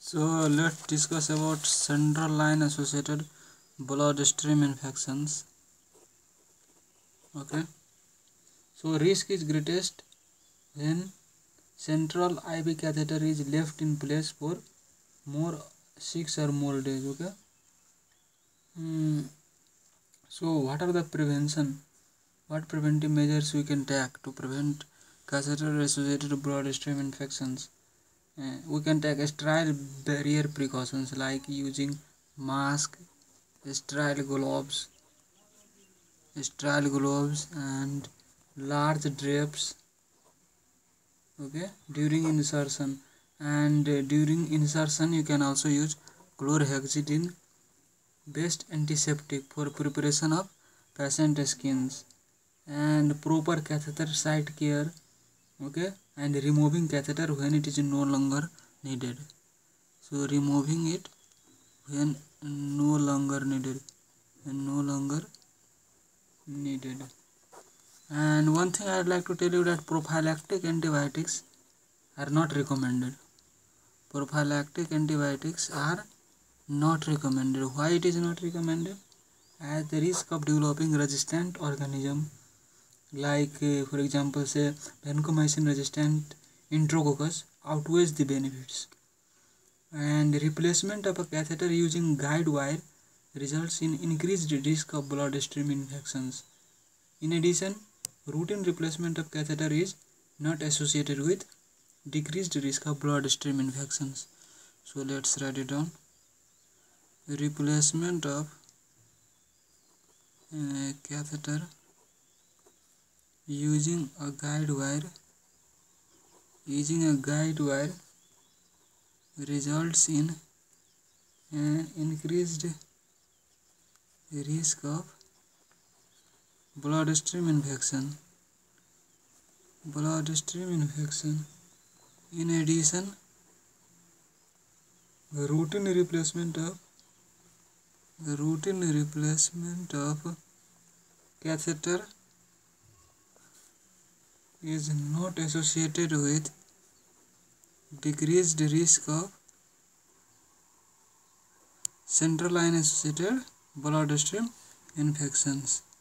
So let's discuss about central line associated bloodstream infections. Okay. So risk is greatest when central IV catheter is left in place for more 6 or more days. Okay. So what are the prevention? What preventive measures we can take to prevent catheter associated bloodstream infections? We can take sterile barrier precautions like using mask, sterile gloves and large drapes, okay, during insertion. And during insertion you can also use chlorhexidine based antiseptic for preparation of patient skins, and proper catheter site care, okay, and removing catheter when it is no longer needed. So removing it when no longer needed. And one thing I'd like to tell you that prophylactic antibiotics are not recommended. Prophylactic antibiotics are not recommended. Why it is not recommended? As the risk of developing resistant organism like for example say vancomycin resistant enterococcus outweighs the benefits, and replacement of a catheter using guide wire results in increased risk of bloodstream infections. In addition, routine replacement of catheter is not associated with decreased risk of bloodstream infections. So let's write it down. Replacement of catheter using a guide wire results in an increased risk of bloodstream infection. In addition, routine replacement of catheter is not associated with decreased risk of central line associated bloodstream infections.